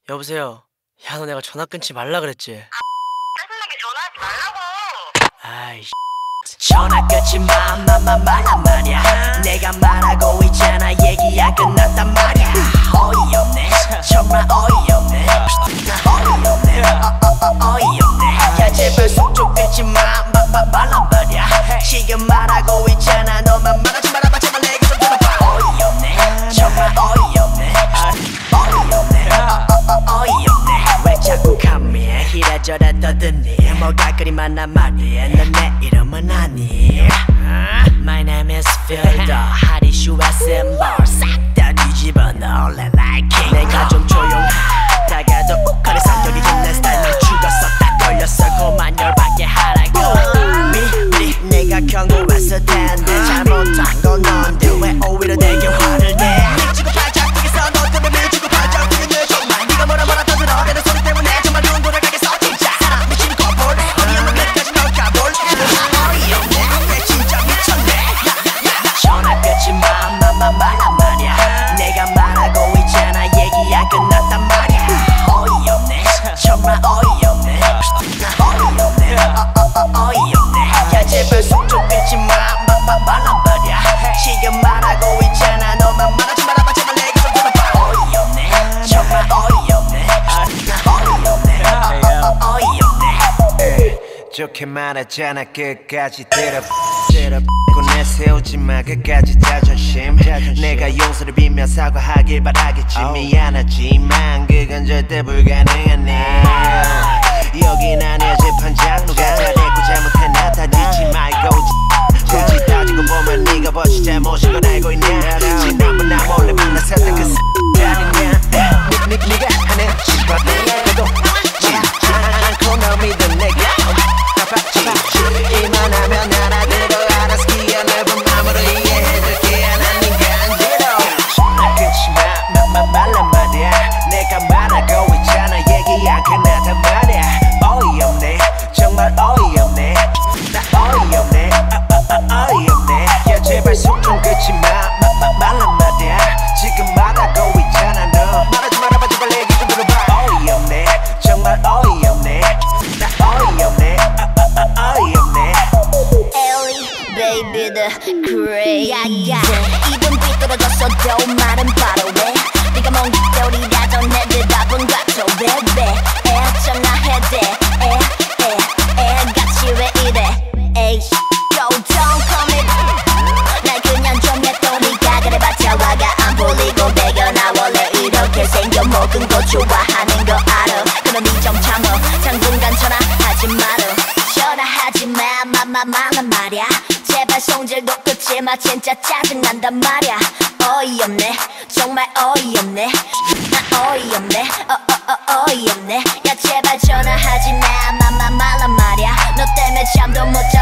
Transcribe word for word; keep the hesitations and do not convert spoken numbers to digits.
여보세요. 야, 너 내가 전화 끊지 말라 그랬지? 짜증나게 전화하지 말라고. 아이 전화 끊지 마, 마마 말란 말이야. 내가 말하고 있잖아. 얘기 안 끝났단 말이야. 어이없네, 정말 어이없네. 어이없네, 어, 어, 어, 어이없네. 야 제발 속 좀 끊지 마, 마마 말란 말이야. 지금 말하고 있잖아. 너만 말하지 말아봐 제발 내게 좀 들어봐. 어이없네, 정말 어이없네. 어이없네, 어, 어, 어, 어이없네. 왜 자꾸 감미해 이래저래 떠드니. 뭐가 그리 많나 말이야. 넌 내 이름은 아니. My name is Fielder. 하리슈와 셈벌 싹 다 뒤집어 넣을래 like king. 내가 좀 조용하다가도 우컬의 성격이 내 스타일. 넌 죽었어 딱 걸렸어. 그만 열받게 하라고. 미리 내가 경고했을 텐데 잘못한 건 넌데 왜 오히려 내게 화를 내. 밀치고 팔짝 뛰겠어. 너 때문에 밀치고 팔짝 뛰겠네. 정말 네가 뭐라 뭐라 떠들어. 내 소리 때문에 정말 눈 돌아가겠어 진짜. 사람 미친 거 볼래. 어이없는 끝까지 널 가볼래. 어이없네 왜 진짜 미쳤네. 전화 끊지 마, 마마 말란 말이야. 내가 말하고 있잖아. 얘기 안 끝났단 말이야. 어이없네, 정말 어이없네. 어이없네, 어, 어, 어, 어이없네. 야 제발 속 좀 끊지 마, 마마 말란 말이야. 지금 말하고 있잖아. 너만 말하지 말아봐 제발 내게 좀 들어봐. 어이없네, 정말 어이없네. 어이없네, 어, 어, 어, 어이없네. 좋게 말하잖아. 끝까지 들어 들어 내세우지 마 끝까지 자존심. 내가 용서를 빌며 사과하길 바라겠지. 미안하지만 그건 절대 불가능한 일. 여긴 아니야 재판장. 누가 나랬고 잘못했나 따지지 말고 굳이 따지고 보면 네가 벌써 잘못인 걸 알고 있냐. 지난번 나 몰래 만났었던 그 X자리냐. 네가 하는 짓거리도 짓지 않고 널 믿은 내가 이만하면 알아들어. 알아서 기어 넓은 마음으로 이해해줄게. 난 인간지로 나 끊지 마, 마, 마, 말란 말이야. 내가 말하고 있잖아. 얘기 안 끝났단 말이야. 어이없네, 정말 어이없네. 나 어이없네, 어, 어, 어, 어이없네. 야 제발 속 좀 끊지 마, 마, 마, 말란 말이야. 지금 말하고 있잖아. 너 말하지 말아봐 제발 얘기 좀 들어봐. 어이없네, 정말 어이없네. 나 어이없네, 어, 어, 어, 어이없네. Baby the crazy. 입은 삐뚤어졌어도 말은 바로 왜. 네가 먼 깃털이라도 내 대답은 같아 baby. 애잖아 해대 에에에 같이 왜 이래. 에이 go don't call me. 날 그냥 좀 냈더니까 그래봤자 화가 안 풀리고 배겨. 나 원래 이렇게 생겨 먹은 거 좋아하는 거 알아. 그럼 니 좀 참어. 당분간 전화하지 마라. 전화하지 마, 마마 말란 말이야. 제발 성질도 끄지 마. 진짜 짜증난단 말이야. 어이없네, 정말 어이없네. 나 어이없네, 어, 어, 어, 어이없네. 야 제발 전화하지 마, 마마 말란 말이야. 너 때문에 잠도 못 자.